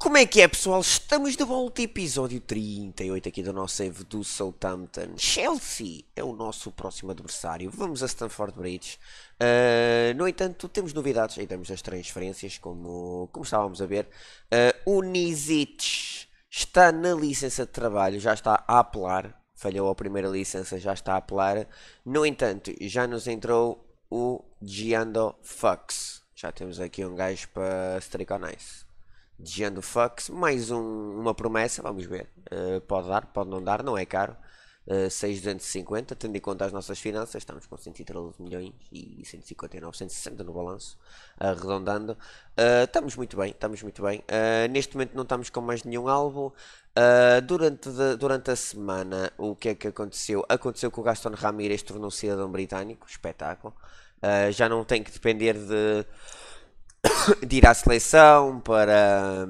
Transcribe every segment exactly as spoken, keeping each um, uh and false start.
Como é que é, pessoal? Estamos de volta, episódio trinta e oito aqui do nosso save do Southampton. Chelsea é o nosso próximo adversário. Vamos a Stamford Bridge. Uh, no entanto, temos novidades em termos das transferências, como, como estávamos a ver. Uh, o Nizic está na licença de trabalho, já está a apelar. Falhou a primeira licença, já está a apelar. No entanto, já nos entrou o Giando Fox. Já temos aqui um gajo para Striconice. Giando Fox, mais um, uma promessa, vamos ver. Uh, pode dar, pode não dar, não é caro. Uh, seis mil duzentos e cinquenta, tendo em conta as nossas finanças, estamos com cento e treze milhões e cento e cinquenta e nove, cento e sessenta no balanço, arredondando. Uh, estamos muito bem, estamos muito bem. Uh, neste momento não estamos com mais nenhum alvo. Uh, durante, de, durante a semana, o que é que aconteceu? Aconteceu que o Gaston Ramírez tornou-se cidadão britânico, espetáculo. Uh, já não tem que depender de, de ir à seleção para,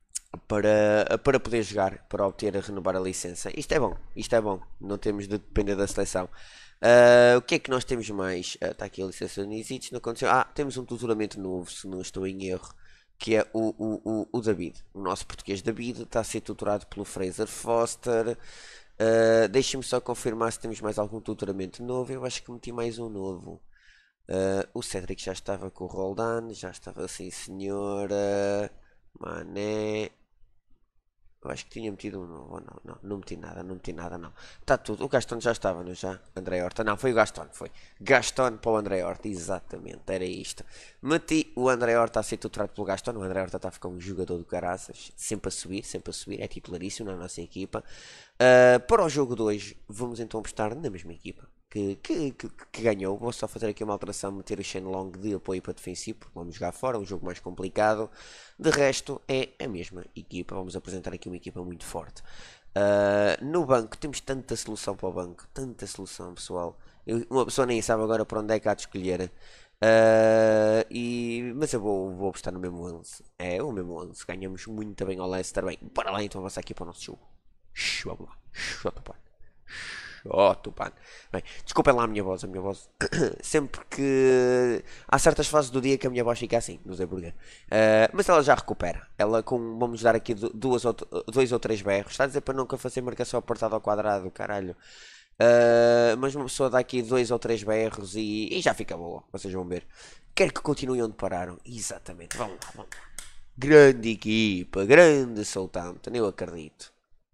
para, para poder jogar, para obter a renovar a licença. Isto é bom, isto é bom, não temos de depender da seleção. Uh, o que é que nós temos mais? Está uh, aqui a licença do Nizic, não aconteceu. Ah, temos um tutoramento novo, se não estou em erro, que é o, o, o, o David. O nosso português David está a ser tutorado pelo Fraser Foster. Uh, Deixem-me só confirmar se temos mais algum tutoramento novo. Eu acho que meti mais um novo. Uh, o Cédric já estava com o Roldan, já estava assim, senhora. Mané. Eu acho que tinha metido um novo. Não, não, não meti nada, não meti nada, não. Está tudo. O Gaston já estava, não já? André Horta. Não, foi o Gaston, foi. Gaston para o André Horta, exatamente, era isto. Meti o André Horta a ser tutorado pelo Gaston. O André Horta está a ficar um jogador do caraças, sempre a subir, sempre a subir. É titularíssimo na nossa equipa. Uh, para o jogo de hoje, vamos então apostar na mesma equipa que, que, que, que ganhou. Vou só fazer aqui uma alteração, meter o Shenlong de apoio para defensivo, porque vamos jogar fora, um jogo mais complicado. De resto, é a mesma equipa. Vamos apresentar aqui uma equipa muito forte. Uh, no banco, temos tanta solução para o banco, tanta solução, pessoal. Eu, uma pessoa nem sabe agora para onde é que há de escolher. Uh, e, mas eu vou, vou apostar no mesmo onze. É o mesmo onze. Ganhamos muito bem ao Leicester. Bem, bora lá então avançar aqui para o nosso jogo. Vamos lá. Shotupano. Shotupano. Bem, desculpem lá a minha voz. A minha voz. Sempre que. Há certas fases do dia que a minha voz fica assim, no Zeburger. Uh, mas ela já recupera. Ela com. Vamos dar aqui duas ou, dois ou três berros. Está a dizer para nunca fazer marcação apertada ao quadrado, caralho. Uh, mas uma pessoa dá aqui dois ou três berros e, e já fica boa. Vocês vão ver. Quero que continuem onde pararam. Exatamente. Vamos lá, vamos lá. Grande equipa. Grande Southampton. Eu acredito.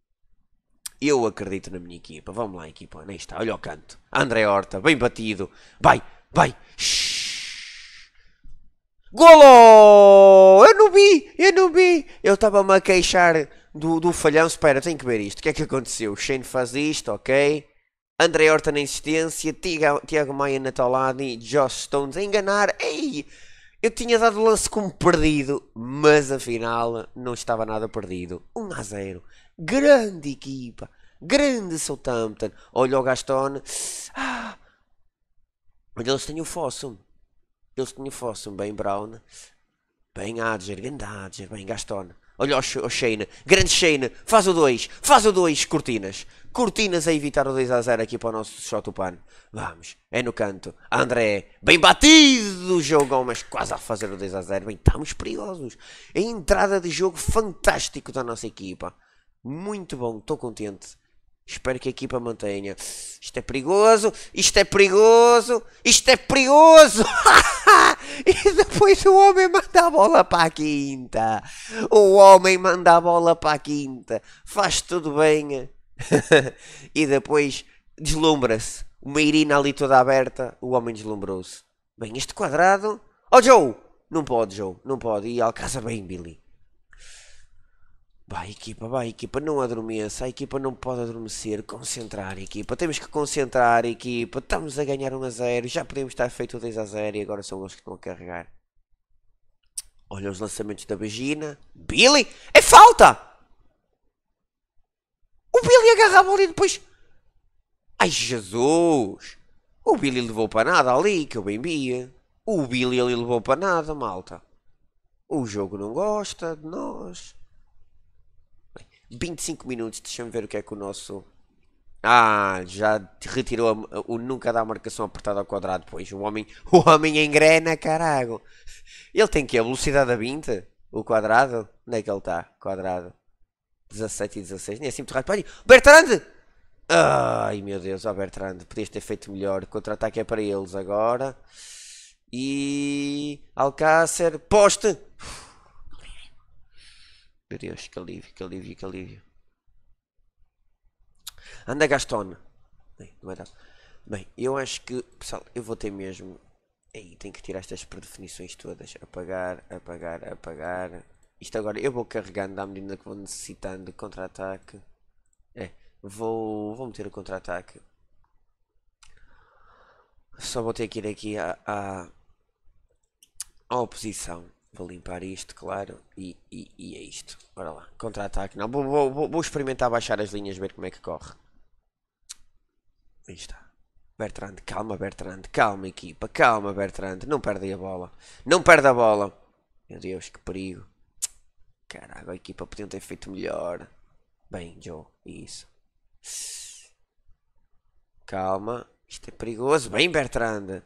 Eu acredito na minha equipa. Vamos lá, equipa. Nem está. Olha o canto. André Horta. Bem batido. Vai. Vai. Shhh. Golo! Eu não vi. Eu não vi. Eu estava-me a queixar do, do falhão. Espera, tenho que ver isto. O que é que aconteceu? Shane faz isto. Ok. André Horta na insistência. Tiago, Tiago Maia na taulada. E Josh Stones a enganar. Ei! Eu tinha dado o lance como perdido. Mas afinal não estava nada perdido. um a zero. Grande equipa. Grande Southampton. Olha o Gaston. Ah. Olha, eles têm o Fossum. Eles têm o Fossum. Bem Brown. Bem Adger. Grande Adger. Bem Gaston. Olha o, o Shane. Grande Shane. Faz o dois. Faz o dois. Cortinas. Cortinas a evitar o dois a zero aqui para o nosso Shotupano. Vamos. É no canto. André. Bem batido. Jogou, mas quase a fazer o dois a zero. Bem, estamos perigosos. A entrada de jogo fantástico da nossa equipa. Muito bom, estou contente. Espero que a equipa mantenha. Isto é perigoso, isto é perigoso, isto é perigoso. E depois o homem manda a bola para a quinta. O homem manda a bola para a quinta. Faz tudo bem. E depois deslumbra-se. Uma irina ali toda aberta. O homem deslumbrou-se. Bem, este quadrado. Oh, Joe! Não pode, Joe. Não pode. E Alcázar bem, Billy. Vai, equipa, vai, equipa, não adormeça, a equipa não pode adormecer, concentrar, equipa, temos que concentrar, equipa, estamos a ganhar um a zero, já podemos estar feito dois a zero e agora são eles que estão a carregar. Olha os lançamentos da Vagina, Billy, é falta! O Billy agarra a bola e depois... Ai, Jesus! O Billy levou para nada ali, que eu bem via. O Billy ali levou para nada, malta. O jogo não gosta de nós. vinte e cinco minutos, deixa-me ver o que é que o nosso... Ah, já retirou a, o nunca dá a marcação apertada ao quadrado. Pois, o homem, o homem engrena, caralho. Ele tem que a velocidade a vinte? O quadrado? Onde é que ele está? Quadrado. dezassete e dezasseis. Nem é assim muito rápido. Bertrand! Ai meu Deus, ó oh Bertrand. Podias ter feito melhor. Contra-ataque é para eles agora. E... Alcácer. Poste! Meu Deus, que alívio, que alívio, que alívio. Anda Gaston. Bem, não vai dar. Bem, eu acho que, pessoal, eu vou ter mesmo... Aí, tenho que tirar estas predefinições todas. Apagar, apagar, apagar. Isto agora, eu vou carregando à medida que vou necessitando de contra-ataque. É, vou, vou meter o contra-ataque. Só vou ter que ir aqui à, à, à oposição. Vou limpar isto, claro. E, e, e é isto. Bora lá. Contra-ataque. Não, vou, vou, vou, vou experimentar baixar as linhas, ver como é que corre. Aí está. Bertrand, calma Bertrand, calma equipa, calma Bertrand, não perde a bola, não perde a bola. Meu Deus, que perigo. Caralho, a equipa podiam ter feito melhor. Bem, Joe, isso. Calma, isto é perigoso. Bem, Bertrand.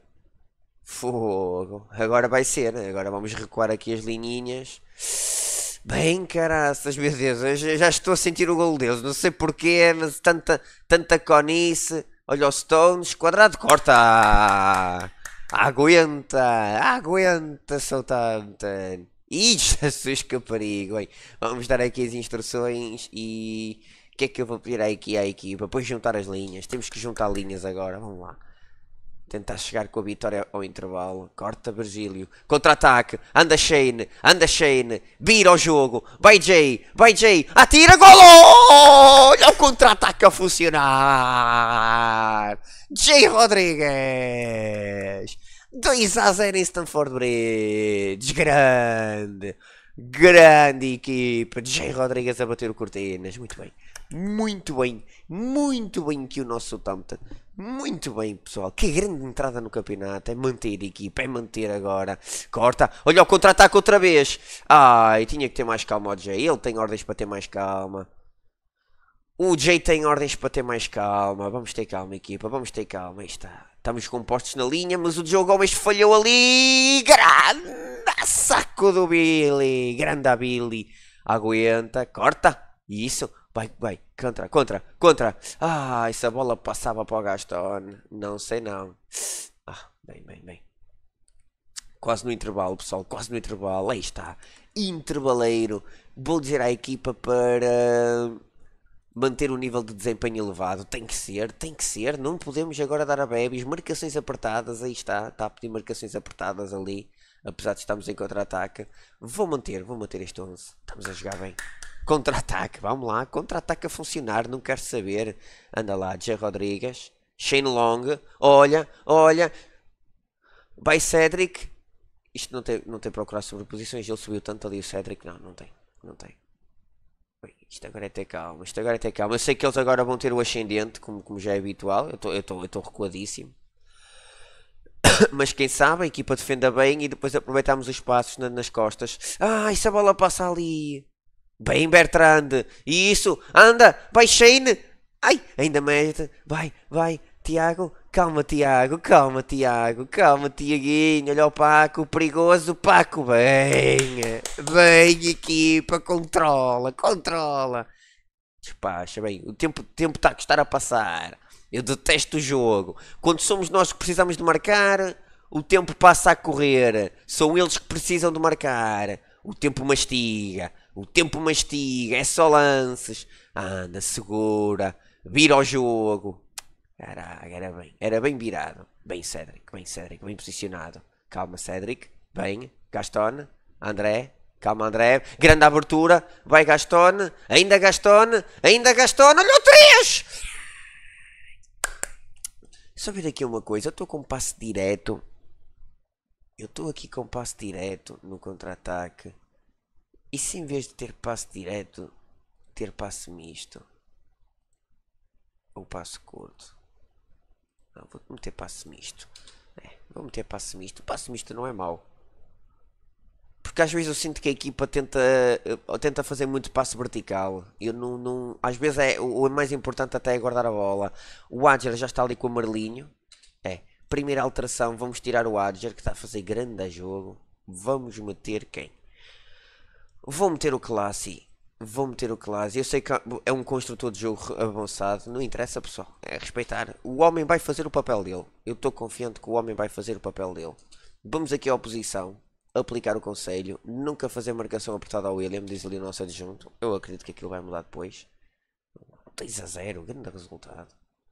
Fogo. Agora vai ser, né? Agora vamos recuar aqui as lininhas. Bem, caraças, meu Deus, eu já, já estou a sentir o golo deles. Não sei porquê, mas tanta, tanta conice. Olha o Stones, quadrado, corta! Aguenta, aguenta, Southampton. Ih, Jesus, que perigo, hein? Vamos dar aqui as instruções e... O que é que eu vou pedir aqui à equipa? Depois juntar as linhas. Temos que juntar linhas agora, vamos lá. Tentar chegar com a vitória ao intervalo. Corta Virgílio. Contra-ataque. Anda Shane. Anda Shane. Vira o jogo. Vai Jay. Vai Jay. Atira. Golo! Olha o contra-ataque a funcionar. Jay Rodrigues. dois a zero em Stamford Bridge. Grande. Grande equipa. Jay Rodrigues a bater o Cortinas. Muito bem. Muito bem. Muito bem que o nosso Southampton. Muito bem, pessoal. Que grande entrada no campeonato. É manter a equipa. É manter agora. Corta. Olha o contra-ataque outra vez. Ai, tinha que ter mais calma o Jay. Ele tem ordens para ter mais calma. O Jay tem ordens para ter mais calma. Vamos ter calma, equipa. Vamos ter calma. Aí está. Estamos compostos na linha, mas o Diogo Gomes falhou ali. Grande saco do Billy. Grande a Billy. Aguenta. Corta. Isso. Vai, vai, contra, contra, contra. Ah, essa bola passava para o Gaston. Não sei não. Ah, bem, bem, bem. Quase no intervalo, pessoal. Quase no intervalo. Aí está. Intervaleiro. Vou dizer à equipa para manter o nível de desempenho elevado. Tem que ser, tem que ser. Não podemos agora dar a bebis. Marcações apertadas. Aí está. Está a pedir marcações apertadas ali. Apesar de estarmos em contra-ataque. Vou manter, vou manter este onze. Estamos a jogar bem. Contra-ataque, vamos lá, contra-ataque a funcionar, não quero saber. Anda lá, Jay Rodrigues, Shane Long, olha, olha. Vai Cédric. Isto não tem, não tem procurar sobreposições, ele subiu tanto ali o Cédric, não, não tem, não tem. Bem, isto agora é ter calma, isto agora é ter calma. Eu sei que eles agora vão ter o ascendente, como, como já é habitual, eu estou eu eu eu recuadíssimo. Mas quem sabe, a equipa defenda bem e depois aproveitamos os espaços na, nas costas. Ah, essa bola passa ali. Bem, Bertrand. Isso. Anda. Vai, Shane. Ai, ainda mete. Vai, vai. Tiago. Calma, Tiago. Calma, Tiago. Calma, Tiaguinho. Olha o Paco. Perigoso. Paco. Bem. Bem, equipa. Controla. Controla. Despacha. Bem, o tempo está tempo tá a estar a passar. Eu detesto o jogo. Quando somos nós que precisamos de marcar, o tempo passa a correr. São eles que precisam de marcar. O tempo mastiga. O tempo mastiga. É só lances. Anda, segura. Vira o jogo. Caraca, era bem. Era bem virado. Bem, Cédric. Bem, Cédric. Bem posicionado. Calma, Cédric. Bem. Gaston. André. Calma, André. Grande abertura. Vai, Gaston. Ainda Gaston. Ainda Gaston. Olha o três. Só ver aqui uma coisa. Eu estou com passe direto. Eu estou aqui com passe direto no contra-ataque. E se em vez de ter passe direto, ter passe misto? Ou passe curto? Não, vou meter passe misto. É, vou meter passe misto. O passe misto não é mau. Porque às vezes eu sinto que a equipa tenta, tenta fazer muito passe vertical. Eu não, não, às vezes é, o mais importante até é guardar a bola. O Adger já está ali com o amarelinho. É, primeira alteração, vamos tirar o Adger que está a fazer grande jogo. Vamos meter quem? Vou meter o Classy. Vou meter o Classy. Eu sei que é um construtor de jogo avançado. Não interessa, pessoal. É respeitar. O homem vai fazer o papel dele. Eu estou confiante que o homem vai fazer o papel dele. Vamos aqui à oposição. Aplicar o conselho. Nunca fazer marcação apertada ao William. Diz ali o nosso adjunto. Eu acredito que aquilo vai mudar depois. dois a zero. Grande resultado.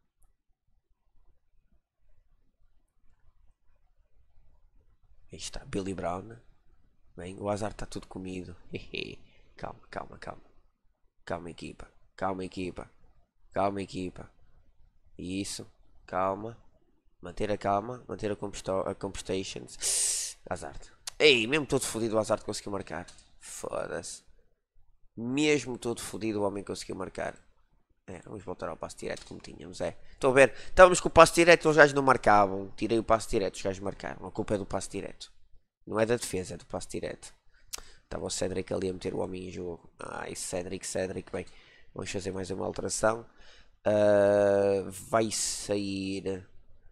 Aí está. Billy Brown. Bem, o azar está tudo comido. Calma, calma, calma. Calma, equipa. Calma, equipa. Calma, equipa. Isso. Calma. Manter a calma. Manter a, composto a compostations. Azar. Ei, mesmo todo fodido o azar conseguiu marcar. Foda-se. Mesmo todo fodido o homem conseguiu marcar. É, vamos voltar ao passo direto como tínhamos. É. Estou a ver. Estávamos com o passo direto, os gajos não marcavam. Tirei o passo direto, os gajos marcaram. A culpa é do passo direto. Não é da defesa, é do passo direto. Estava o Cédric ali a meter o homem em jogo. Ai, Cédric, Cédric. Bem, vamos fazer mais uma alteração. Uh, vai sair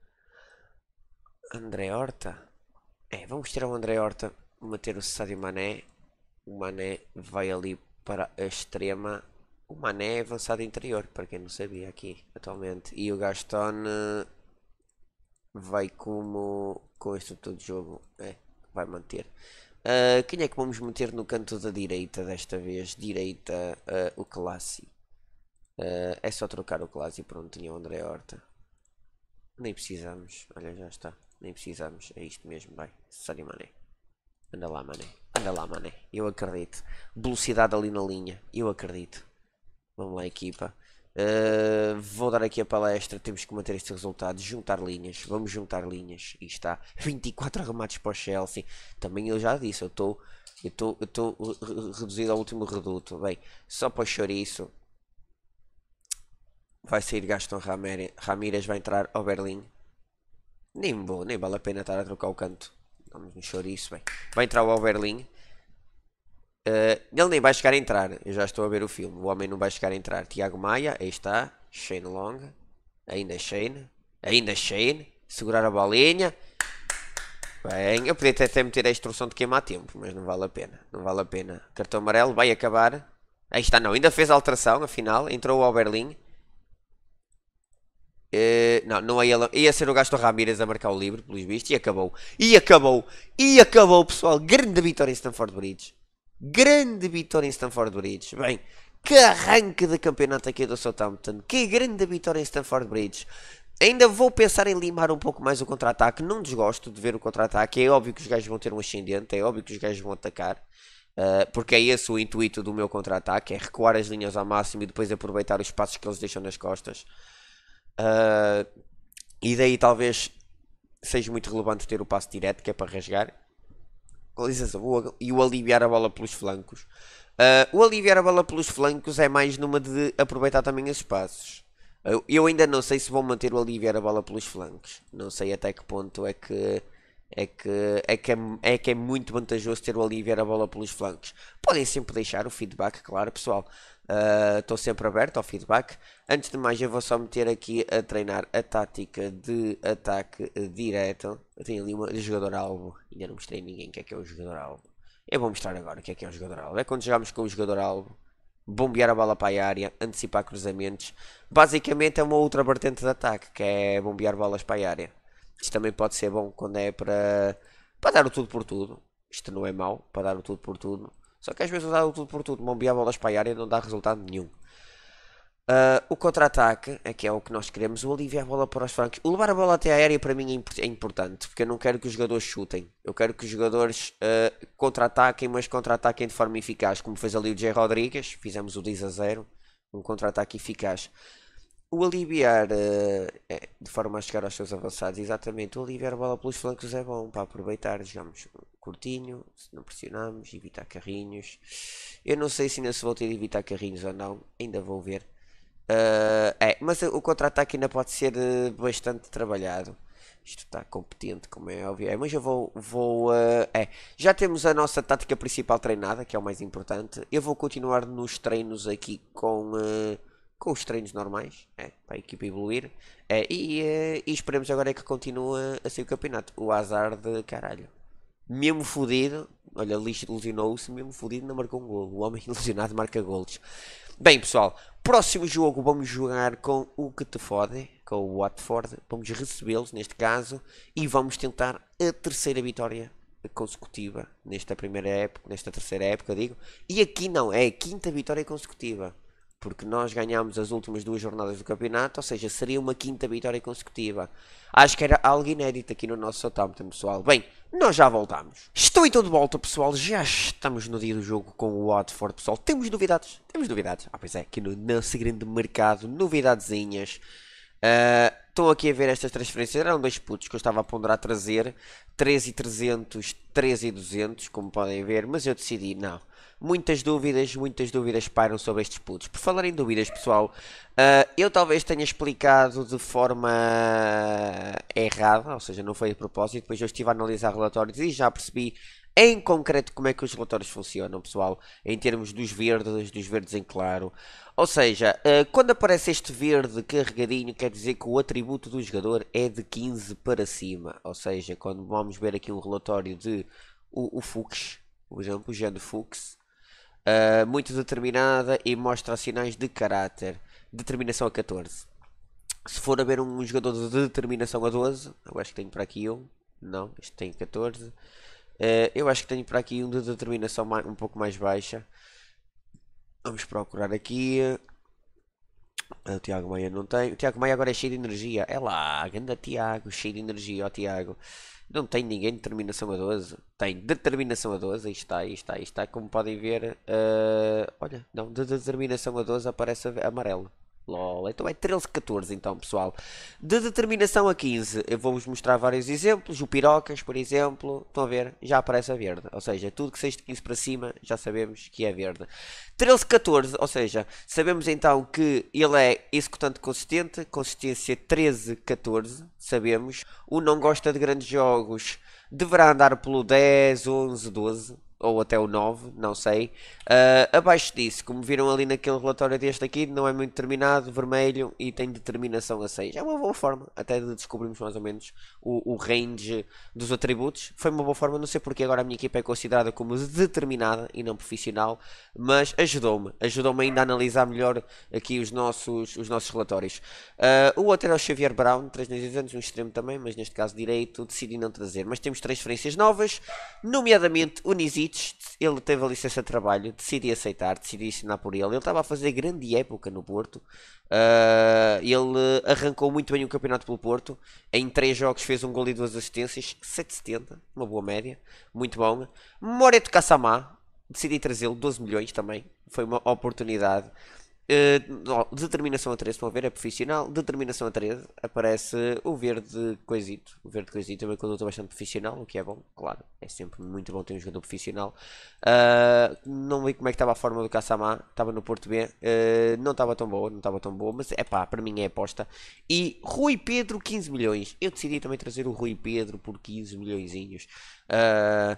André Horta. É, vamos tirar o André Horta. Meter o Sadio Mané. O Mané vai ali para a extrema. O Mané é avançado interior, para quem não sabia aqui atualmente. E o Gaston uh, vai como com este todo de jogo. É, vai manter. Uh, quem é que vamos meter no canto da direita desta vez? Direita, uh, o Classy. Uh, é só trocar o Classy. Pronto, tinha o André Horta. Nem precisamos. Olha, já está. Nem precisamos. É isto mesmo, vai. Sadio Mané. Anda lá, Mané. Anda lá, Mané. Eu acredito. Velocidade ali na linha. Eu acredito. Vamos lá, equipa. Uh, vou dar aqui a palestra. Temos que manter este resultado. Juntar linhas. Vamos juntar linhas. E está. vinte e quatro remates para o Chelsea. Também eu já disse. Eu estou eu estou eu estou reduzido ao último reduto. Bem, só para o chouriço. Vai sair Gaston Ramírez. Vai entrar ao Berlim. Nem vou, nem vale a pena estar a trocar o canto. Vamos no chouriço. Bem, vai entrar o Oberlin. Uh, ele nem vai chegar a entrar. Eu já estou a ver o filme. O homem não vai chegar a entrar. Tiago Maia, aí está. Shane Long. Ainda Shane. Ainda Shane. Segurar a bolinha. Bem, eu podia até meter a instrução de queimar tempo, mas não vale a pena. Não vale a pena. Cartão amarelo, vai acabar. Aí está, não. Ainda fez a alteração, afinal. Entrou o Oberlin. Uh, não, não é ele. Ia ser o Gaston Ramírez a marcar o livre, pelos vistos. E acabou. E acabou. E acabou, pessoal. Grande vitória em Stamford Bridge. Grande vitória em Stamford Bridge. Bem, que arranque de campeonato aqui do Southampton. Que grande vitória em Stamford Bridge. Ainda vou pensar em limar um pouco mais o contra-ataque. Não desgosto de ver o contra-ataque. É óbvio que os gajos vão ter um ascendente. É óbvio que os gajos vão atacar. Uh, porque é esse o intuito do meu contra-ataque. É recuar as linhas ao máximo e depois aproveitar os espaços que eles deixam nas costas. Uh, e daí talvez seja muito relevante ter o passo direto, que é para rasgar. Com licença, e o aliviar a bola pelos flancos. Uh, o aliviar a bola pelos flancos é mais numa de aproveitar também os espaços. Uh, eu ainda não sei se vou manter o aliviar a bola pelos flancos. Não sei até que ponto é que é que é, que é, é, que é muito vantajoso ter o aliviar a bola pelos flancos. Podem sempre deixar o feedback, claro, pessoal. Estou uh, sempre aberto ao feedback. Antes de mais, eu vou só meter aqui a treinar a tática de ataque direto. Eu tenho ali uma jogador-alvo. Ainda não mostrei a ninguém o que é que é o jogador-alvo. Eu vou mostrar agora o que é que é o jogador-alvo. É quando jogamos com o jogador-alvo, bombear a bola para a área, antecipar cruzamentos. Basicamente é uma outra vertente de ataque, que é bombear bolas para a área. Isto também pode ser bom quando é para, para dar o tudo por tudo. Isto não é mau, para dar o tudo por tudo. Só que às vezes dar o tudo por tudo, bombear bolas para a área não dá resultado nenhum. Uh, o contra-ataque é que é o que nós queremos. O aliviar a bola para os flancos. O levar a bola até a área para mim é importante. Porque eu não quero que os jogadores chutem. Eu quero que os jogadores uh, contra-ataquem, mas contra-ataquem de forma eficaz. Como fez ali o Jay Rodrigues. Fizemos o dez a zero. Um contra-ataque eficaz. O aliviar uh, é, de forma a chegar aos seus avançados. Exatamente. O aliviar a bola pelos flancos é bom para aproveitar. Jogamos curtinho. Se não pressionamos. Evitar carrinhos. Eu não sei se ainda se vou ter de evitar carrinhos ou não. Ainda vou ver. Uh, é, mas o contra-ataque ainda pode ser uh, bastante trabalhado. Isto está competente, como é óbvio. É, mas eu vou. vou uh, é, já temos a nossa tática principal treinada, que é o mais importante. Eu vou continuar nos treinos aqui com, uh, com os treinos normais. É, para a equipa evoluir. É, e, uh, e esperemos agora é que continue a ser o campeonato. O azar de caralho. Mesmo fodido. olha, lixo ilusionou-se mesmo fodido, não marcou um gol. O homem ilusionado marca golos. Bem, pessoal, próximo jogo vamos jogar com o que te fode, com o Watford. Vamos recebê-los neste caso e vamos tentar a terceira vitória consecutiva nesta primeira época, nesta terceira época, digo. E aqui não, é a quinta vitória consecutiva. Porque nós ganhámos as últimas duas jornadas do campeonato, ou seja, seria uma quinta vitória consecutiva. Acho que era algo inédito aqui no nosso Southampton, pessoal. Bem, nós já voltamos. Estou então de volta, pessoal. Já estamos no dia do jogo com o Watford, pessoal. Temos novidades? Temos novidades. Ah, pois é, aqui no nosso grande mercado, novidadezinhas. Uh, Estão aqui a ver estas transferências. Eram dois putos que eu estava a ponderar trazer. treze e trezentos, treze e duzentos, como podem ver. Mas eu decidi, não. Muitas dúvidas, muitas dúvidas pairam sobre estes putos. Por falar em dúvidas, pessoal, uh, eu talvez tenha explicado de forma errada, ou seja, não foi de propósito. Depois eu estive a analisar relatórios e já percebi em concreto como é que os relatórios funcionam, pessoal, em termos dos verdes, dos verdes em claro. Ou seja, uh, quando aparece este verde carregadinho, quer dizer que o atributo do jogador é de quinze para cima. Ou seja, quando vamos ver aqui um relatório de o, o Fuchs, por exemplo, o Jean Fuchs, Uh, muito determinada e mostra sinais de caráter. Determinação a catorze. Se for a ver um jogador de determinação a doze, eu acho que tenho para aqui um. Não, este tem catorze. Uh, eu acho que tenho para aqui um de determinação mais, um pouco mais baixa. Vamos procurar aqui. O Tiago Maia não tem. O Tiago Maia agora é cheio de energia. É lá, ganda Tiago, cheio de energia, ó Tiago. Não tem ninguém de determinação a doze. Tem determinação a doze. Aí está, aí está, aí está. Como podem ver. Uh, olha, não, de determinação a doze aparece amarelo. Lol. Então é treze, catorze então, pessoal. De determinação a quinze, eu vou-vos mostrar vários exemplos. O Pirocas, por exemplo. Estão a ver? Já aparece a verde. Ou seja, tudo que seja de quinze para cima, já sabemos que é verde. treze, catorze, ou seja, sabemos então que ele é executante consistente. Consistência treze, catorze. Sabemos. O não gosta de grandes jogos. Deverá andar pelo dez, onze, doze. Ou até o nove, não sei. Uh, abaixo disso, como viram ali naquele relatório deste aqui, não é muito determinado, vermelho e tem determinação a seis. É uma boa forma, até de descobrirmos mais ou menos o, o range dos atributos. Foi uma boa forma, não sei porque agora a minha equipa é considerada como determinada e não profissional, mas ajudou-me, ajudou-me ainda a analisar melhor aqui os nossos, os nossos relatórios. Uh, o outro era o Xavier Brown, três anos, um extremo também, mas neste caso direito, decidi não trazer. Mas temos transferências novas, nomeadamente o Nisic. Ele teve a licença de trabalho, decidi aceitar, decidi assinar por ele. Ele estava a fazer grande época no Porto. Uh, ele arrancou muito bem o campeonato pelo Porto. Em três jogos fez um gol e duas assistências, sete vírgula setenta, uma boa média, muito bom. Moreto Kassamá, decidi trazê-lo, doze milhões também, foi uma oportunidade. Uh, determinação a treze, estão a ver, é profissional. Determinação a treze, aparece o verde coisito. O verde coisito é uma conduta bastante profissional, o que é bom, claro. É sempre muito bom ter um jogador profissional. Uh, não vi como é que estava a forma do Kassamá, estava no Porto B. Uh, não estava tão boa, não estava tão boa, mas é pá, para mim é aposta. E Rui Pedro, quinze milhões. Eu decidi também trazer o Rui Pedro por quinze milhõezinhos. Uh,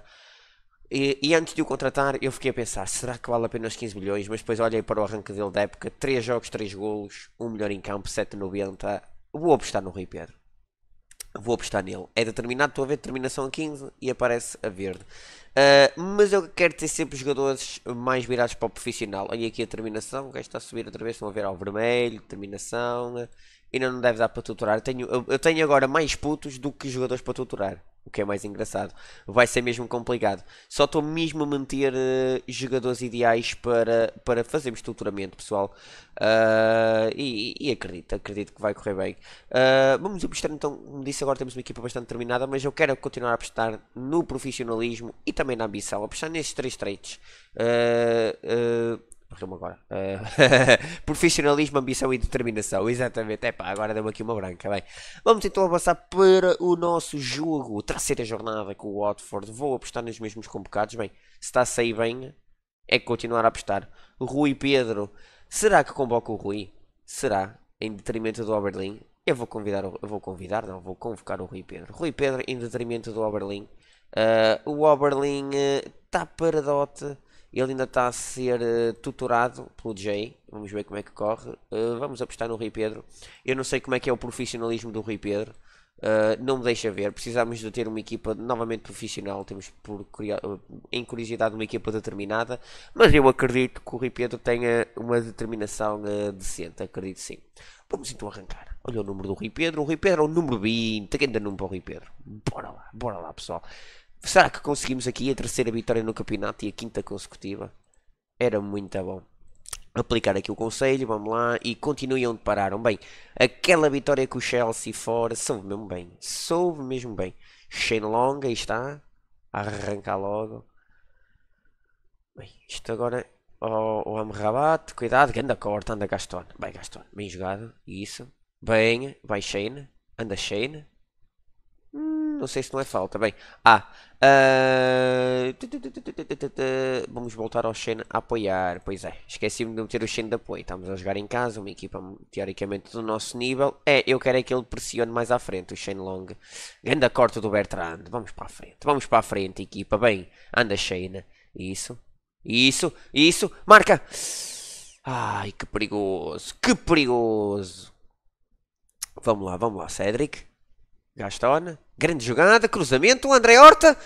E, e antes de o contratar, eu fiquei a pensar: será que vale a pena os quinze milhões? Mas depois olhei para o arranque dele da época: três jogos, três golos, um melhor em campo, sete vírgula noventa. Vou apostar no Rui Pedro. Vou apostar nele. É determinado, estou a ver determinação a quinze e aparece a verde. Uh, mas eu quero ter sempre jogadores mais virados para o profissional. Olha aqui a determinação, o gajo está a subir outra vez. Estão a ver ao vermelho, determinação. Ainda não deve dar para tutorar. Eu tenho, eu, eu tenho agora mais putos do que jogadores para tutorar. O que é mais engraçado. Vai ser mesmo complicado. Só estou mesmo a manter uh, jogadores ideais para, para fazermos tutoramento, pessoal. Uh, e, e acredito, acredito que vai correr bem. Uh, vamos apostar então, como disse, agora temos uma equipa bastante determinada, mas eu quero continuar a apostar no profissionalismo e também na ambição. Apostar nestes três traits. Uh, uh, agora. Uh, profissionalismo, ambição e determinação. Exatamente. Epá, agora deu-me aqui uma branca. Bem, vamos então avançar para o nosso jogo. Terceira jornada com o Watford. Vou apostar nos mesmos convocados. Bem, se está a sair bem, é continuar a apostar. Rui Pedro. Será que convoca o Rui? Será? Em detrimento do Oberlin? Eu vou convidar, eu vou convidar, não, vou convocar o Rui Pedro. Rui Pedro em detrimento do Oberlin. Uh, o Oberlin está uh, para dote. Ele ainda está a ser uh, tutorado pelo Jay. Vamos ver como é que corre. Uh, vamos apostar no Rui Pedro. Eu não sei como é que é o profissionalismo do Rui Pedro. Uh, não me deixa ver. Precisamos de ter uma equipa novamente profissional. Temos por curio- em curiosidade uma equipa determinada. Mas eu acredito que o Rui Pedro tenha uma determinação uh, decente. Acredito sim. Vamos então arrancar. Olha o número do Rui Pedro. O Rui Pedro é o número vinte. Quem dá número para o Rui Pedro? Bora lá, bora lá, pessoal. Será que conseguimos aqui a terceira vitória no campeonato e a quinta consecutiva? Era muito bom. Aplicar aqui o conselho, vamos lá, e continuem onde pararam. Bem, aquela vitória com o Chelsea fora, soube mesmo bem, soube mesmo bem. Shane Long, aí está, a arrancar logo. Bem, isto agora, o, o Amrabat, cuidado, que anda corta, anda Gaston. Bem, Gaston, bem jogado, isso. Bem, vai Shane, anda Shane. Hum, não sei se não é falta. Bem, ah, ah, tu, tu, tu, tu, tu, tu, tu, tu, vamos voltar ao Shen a apoiar. Pois é, esqueci-me de meter o Shen de apoio. Estamos a jogar em casa, uma equipa teoricamente do nosso nível. É, eu quero é que ele pressione mais à frente, o Shen Long. Grande corte do Bertrand. Vamos para a frente, vamos para a frente, equipa. Bem, anda Shane. Isso, isso, isso. Marca! Ai, que perigoso, que perigoso. Vamos lá, vamos lá, Cédric. Gaston, grande jogada, cruzamento, André Horta,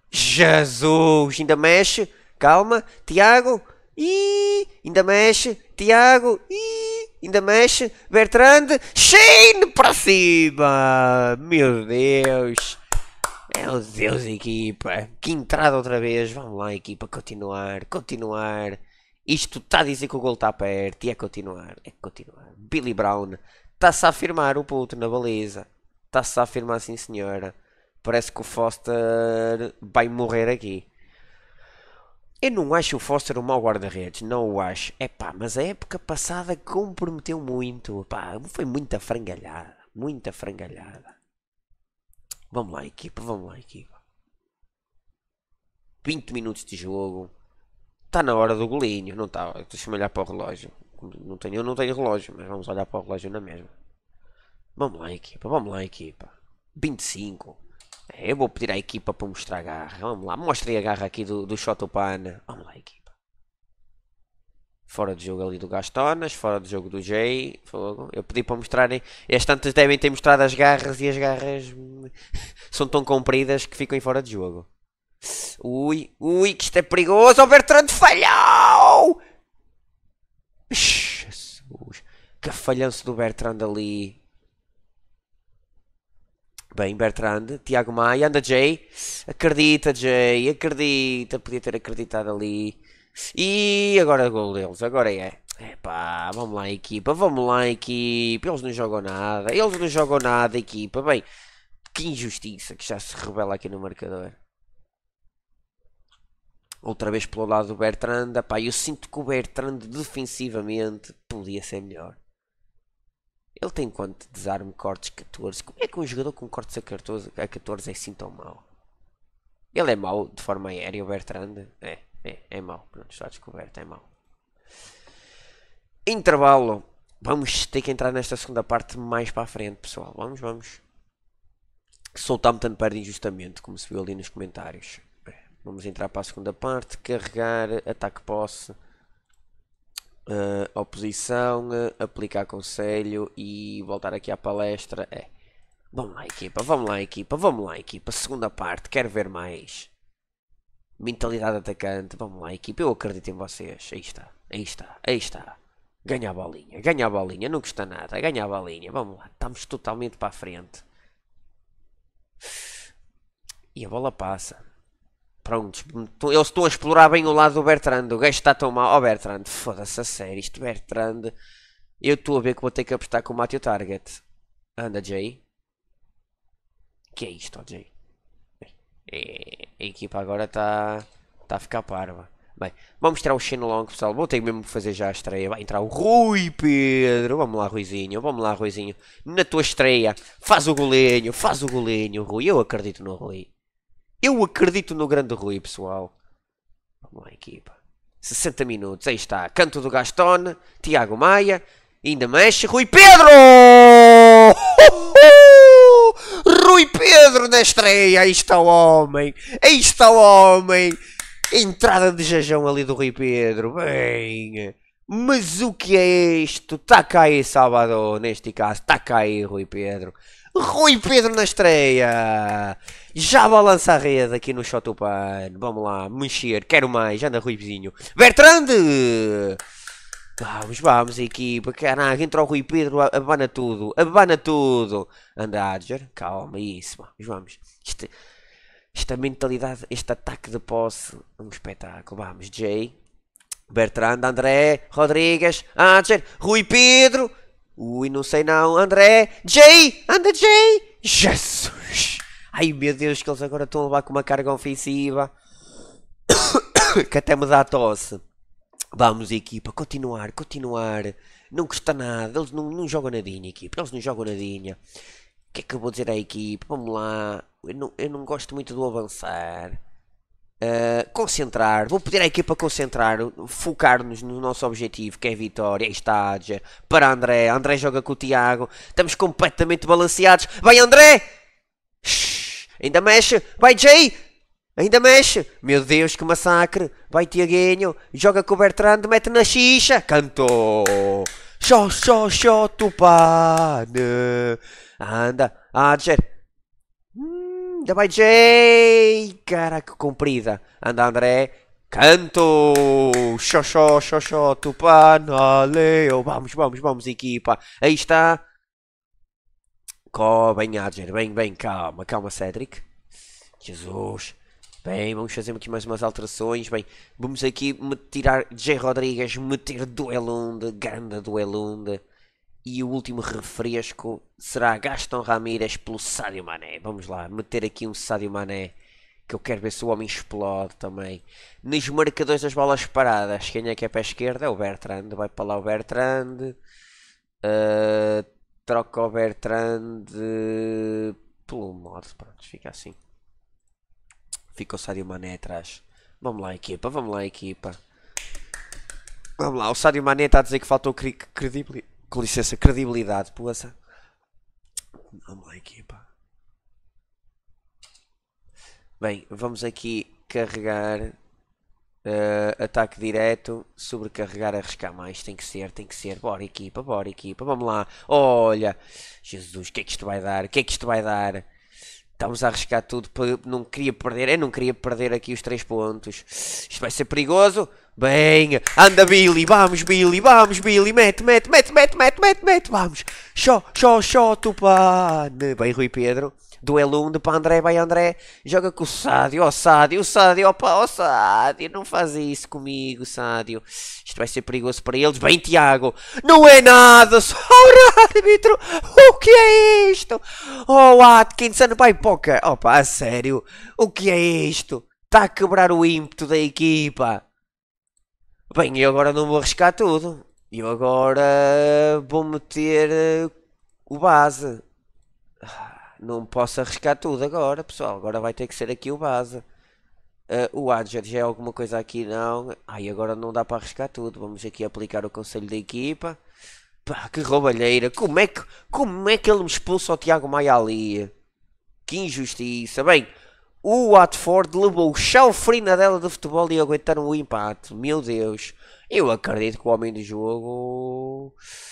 Jesus, ainda mexe, calma, Tiago, e ainda mexe, Tiago, e ainda mexe, Bertrand, Shane para cima, meu Deus, meu Deus, equipa, que entrada outra vez, vamos lá, equipa, continuar, continuar, isto está a dizer que o gol está perto, e é continuar, é continuar, Billy Brown, está-se a afirmar o puto na baliza. Está-se a afirmar, sim senhora. Parece que o Foster vai morrer aqui. Eu não acho o Foster um mau guarda-redes. Não o acho. É pá, mas a época passada comprometeu muito. Pá, foi muita frangalhada. Muita frangalhada. Vamos lá, equipa. Vamos lá, equipa. vinte minutos de jogo. Está na hora do golinho. Não está. Deixa-me olhar para o relógio. Não tenho, eu não tenho relógio, mas vamos olhar para o relógio na mesma. Vamos lá, equipa, vamos lá, equipa. vinte e cinco. É, eu vou pedir à equipa para mostrar a garra. Vamos lá, mostrei a garra aqui do, do Shotopan. Vamos lá, equipa. Fora de jogo ali do Gastonas, fora de jogo do Jay. Fogo. Eu pedi para mostrarem. As tantas devem ter mostrado as garras e as garras são tão compridas que ficam em fora de jogo. Ui, ui, que isto é perigoso. O Bertrand falhou! Jesus, que falhanço do Bertrand ali. Bem, Bertrand, Tiago Maia, anda Jay, acredita Jay, acredita, podia ter acreditado ali. E agora é gol deles, agora é. Epá, vamos lá equipa, vamos lá equipa, eles não jogam nada, eles não jogam nada equipa, bem, que injustiça que já se revela aqui no marcador. Outra vez pelo lado do Bertrand, epá, eu sinto que o Bertrand defensivamente podia ser melhor. Ele tem quanto de desarme, cortes catorze? Como é que um jogador com cortes a catorze, a catorze é assim tão mau? Ele é mau de forma aérea, o Bertrand? É, é, é mau. Pronto, está descoberto, é mau. Intervalo. Vamos ter que entrar nesta segunda parte mais para a frente, pessoal. Vamos, vamos. Southampton perde injustamente, como se viu ali nos comentários. Vamos entrar para a segunda parte. Carregar, ataque posse. Uh, oposição, uh, aplicar conselho e voltar aqui à palestra. É. Vamos lá, equipa, vamos lá, equipa, vamos lá, equipa. Segunda parte, quero ver mais. Mentalidade atacante, vamos lá, equipa. Eu acredito em vocês. Aí está, aí está, aí está. Ganha a bolinha, ganha a bolinha, não custa nada. Ganha a bolinha, vamos lá, estamos totalmente para a frente. E a bola passa. Prontos, eles estão a explorar bem o lado do Bertrand. O gajo está tão mal. Oh Bertrand, foda-se a sério. Isto Bertrand. Eu estou a ver que vou ter que apostar com o Matthew Target. Anda, Jay. Que é isto, oh, Jay? É, a equipa agora está tá a ficar parva. Bem, vamos tirar o Shenlong, pessoal. Vou ter mesmo que fazer já a estreia. Vai entrar o Rui Pedro. Vamos lá, Ruizinho. Vamos lá, Ruizinho. Na tua estreia. Faz o golinho. Faz o golinho, Rui. Eu acredito no Rui. Eu acredito no grande Rui, pessoal. Vamos lá, equipa. sessenta minutos, aí está. Canto do Gaston, Tiago Maia, ainda mexe. Rui Pedro! Rui Pedro na estreia. Aí está o homem. Aí está o homem. Entrada de jajão ali do Rui Pedro. Bem. Mas o que é isto? Está cá aí Salvador, neste caso. Está cá aí Rui Pedro. Rui Pedro na estreia. Já balança a rede aqui no Shotopan. Vamos lá, mexer. Quero mais. Anda, Ruizinho. Bertrand. Vamos, vamos, equipa. Caraca, entra o Rui Pedro. Abana tudo. Abana tudo. Anda, Adger. Calma, isso. Vamos, vamos. Isto, esta mentalidade, este ataque de posse. Um espetáculo. Vamos, Jay. Bertrand, André. Rodrigues. Adger. Rui Pedro. Ui, não sei não. André. Jay. Anda, Jay. Jesus. Ai, meu Deus, que eles agora estão a levar com uma carga ofensiva. Que até me dá tosse. Vamos, equipa, continuar, continuar. Não custa nada. Eles não, não jogam nadinha, equipa. Eles não jogam nadinha. O que é que eu vou dizer à equipa? Vamos lá. Eu não, eu não gosto muito do avançar. Uh, concentrar. Vou pedir à equipa concentrar. Focar-nos no nosso objetivo, que é a vitória. Aí está, Adger. Para André. André joga com o Tiago. Estamos completamente balanceados. Vai, André! Shhh. Ainda mexe. Vai, Jay! Ainda mexe! Meu Deus, que massacre! Vai, Tiaguinho! Joga com o Bertrand, mete na xixa! Cantou! Xó, xó, xó, tupane! Anda! Adger! Hum, ainda vai, Jay! Caraca, comprida! Anda, André! Canto! Xó, xó, xó, xó, tupane! Aleu! Vamos, vamos, vamos, equipa! Aí está! Có, bem, Adger! Bem, bem, calma, calma, Cedric! Jesus! Bem, vamos fazer aqui mais umas alterações. Bem, vamos aqui tirar J. Rodrigues, meter Duelunde, grande Duelunde. E o último refresco será Gaston Ramírez pelo Sadio Mané. Vamos lá, meter aqui um Sadio Mané, que eu quero ver se o homem explode também. Nos marcadores das bolas paradas, quem é que é para a esquerda? É o Bertrand, vai para lá o Bertrand. Uh, troca o Bertrand pelo modo, pronto, fica assim. Fica o Sadio Mané atrás. Vamos lá, equipa. Vamos lá, equipa. Vamos lá. O Sadio Mané está a dizer que faltou cre credibilidade. Com licença, credibilidade. Poça. Vamos lá, equipa. Bem, vamos aqui carregar. Uh, ataque direto. Sobrecarregar, arriscar mais. Tem que ser, tem que ser. Bora, equipa. Bora, equipa. Vamos lá. Olha. Jesus, o que é que isto vai dar? O que é que isto vai dar? Estamos a arriscar tudo, não queria perder, eu não queria perder aqui os três pontos. Isto vai ser perigoso. Bem, anda Billy, vamos Billy, vamos Billy, mete, mete, mete, mete, mete, mete, mete, vamos. Xó, xó, xó, tupane. Bem, Rui Pedro, duelo um de para André, vai André, joga com o Sádio, ó Sádio, o Sádio, opa, ó Sádio, não faz isso comigo, Sádio. Isto vai ser perigoso para eles. Bem, Tiago, não é nada, só o árbitro, o que é isto? Oh, Atkinson, vai poca, opa, a sério, o que é isto? Está a quebrar o ímpeto da equipa. Bem, eu agora não vou arriscar tudo. Eu agora vou meter uh, o base. Não posso arriscar tudo agora, pessoal. Agora vai ter que ser aqui o base. Uh, o Adger já é alguma coisa aqui, não. Ai, agora não dá para arriscar tudo. Vamos aqui aplicar o conselho da equipa. Pá, que roubalheira. Como é que, como é que ele me expulsa o Tiago Maia ali? Que injustiça. Bem, o Watford levou o chafrina dela de futebol e aguentaram o empate. Meu Deus. Eu acredito que o homem do jogo...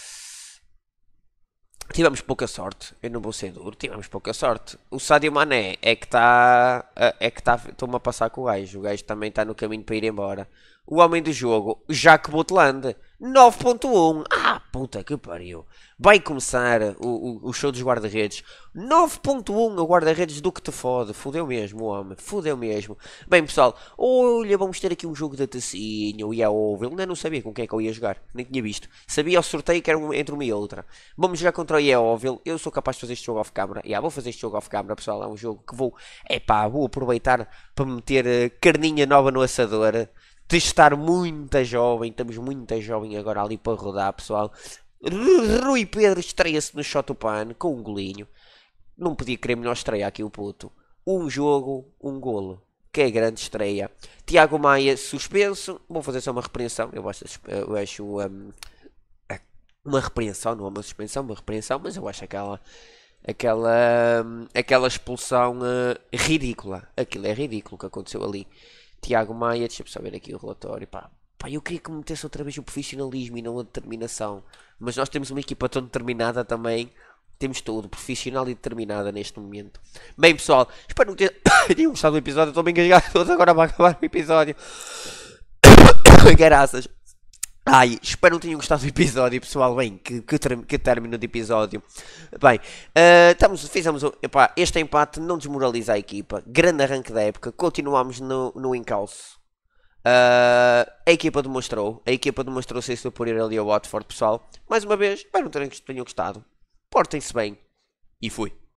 Tivemos pouca sorte. Eu não vou ser duro. Tivemos pouca sorte. O Sadio Mané é que está... É que está... Estou-me a passar com o gajo. O gajo também está no caminho para ir embora. O homem do jogo, Jacques Butland, nove ponto um. Ah, puta que pariu. Vai começar o, o, o show dos guarda-redes. nove ponto um o guarda-redes do que te fode. Fudeu mesmo, homem. Fudeu mesmo. Bem, pessoal, olha, vamos ter aqui um jogo da tacinha. O Yeovil. Ainda não sabia com quem é que eu ia jogar. Nem tinha visto. Sabia ao sorteio que era entre uma e outra. Vamos jogar contra o Yeovil. Eu sou capaz de fazer este jogo off-camera. Yeah, vou fazer este jogo off-camera, pessoal. É um jogo que vou... Epá, vou aproveitar para meter uh, carninha nova no assador. Testar muita jovem, estamos muita jovem agora ali para rodar, pessoal. Rui Pedro estreia-se no Shotopan com um golinho. Não podia querer melhor estreia aqui o puto. Um jogo, um golo. Que é grande estreia. Tiago Maia suspenso. Vou fazer só uma repreensão. Eu acho, eu acho um, uma repreensão, não é uma suspensão, uma repreensão, mas eu acho aquela aquela, aquela expulsão uh, ridícula. Aquilo é ridículo que aconteceu ali. Tiago Maia, deixa-me só ver aqui o relatório, pá. Pá, eu queria que metesse outra vez o profissionalismo e não a determinação. Mas nós temos uma equipa tão determinada também Temos tudo, profissional e determinada neste momento. Bem, pessoal, espero que tenham gostado do episódio. Estou bem engasgado todos, agora vai acabar o episódio. Graças. Ai, espero que tenham gostado do episódio, pessoal. Bem, que, que, que término de episódio. Bem, uh, estamos, fizemos epá, este empate, não desmoraliza a equipa. Grande arranque da época. Continuamos no, no encalço. Uh, a equipa demonstrou. A equipa demonstrou ser superior ali ao Watford, pessoal. Mais uma vez, espero que tenham gostado. Portem-se bem. E fui.